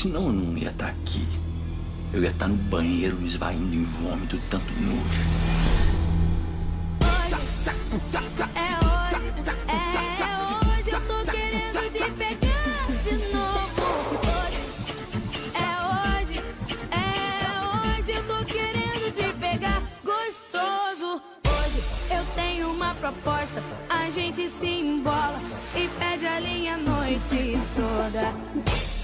Senão eu não ia estar aqui. Eu ia estar no banheiro esvaindo em vômito, tanto nojo. É hoje, eu tô querendo te pegar de novo. É hoje, eu tô querendo te pegar gostoso. Hoje eu tenho uma proposta, a gente se embola e pede a linha a noite toda.